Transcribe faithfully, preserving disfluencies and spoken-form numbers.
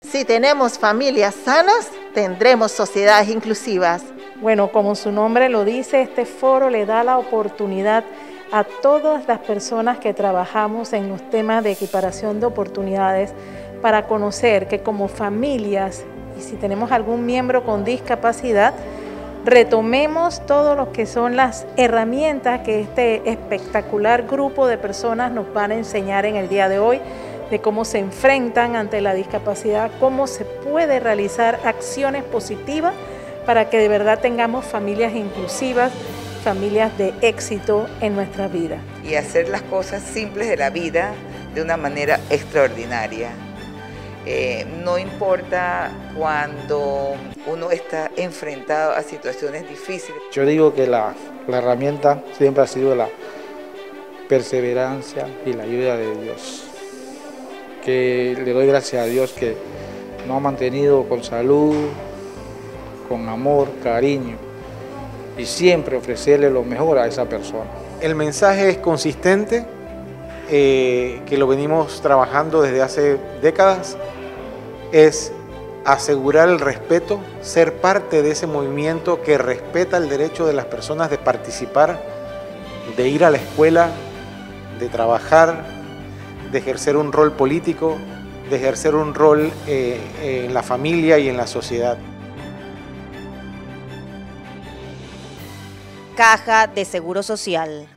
Si tenemos familias sanas, tendremos sociedades inclusivas. Bueno, como su nombre lo dice, este foro le da la oportunidad a todas las personas que trabajamos en los temas de equiparación de oportunidades para conocer que como familias, y si tenemos algún miembro con discapacidad, retomemos todo lo que son las herramientas que este espectacular grupo de personas nos van a enseñar en el día de hoy, de cómo se enfrentan ante la discapacidad, cómo se puede realizar acciones positivas para que de verdad tengamos familias inclusivas, familias de éxito en nuestra vida. Y hacer las cosas simples de la vida de una manera extraordinaria. Eh, no importa cuando uno está enfrentado a situaciones difíciles. Yo digo que la, la herramienta siempre ha sido la perseverancia y la ayuda de Dios. Que le doy gracias a Dios que nos ha mantenido con salud, con amor, cariño y siempre ofrecerle lo mejor a esa persona. El mensaje es consistente, eh, que lo venimos trabajando desde hace décadas, es asegurar el respeto, ser parte de ese movimiento que respeta el derecho de las personas de participar, de ir a la escuela, de trabajar, de ejercer un rol político, de ejercer un rol eh, en la familia y en la sociedad. Caja de Seguro Social.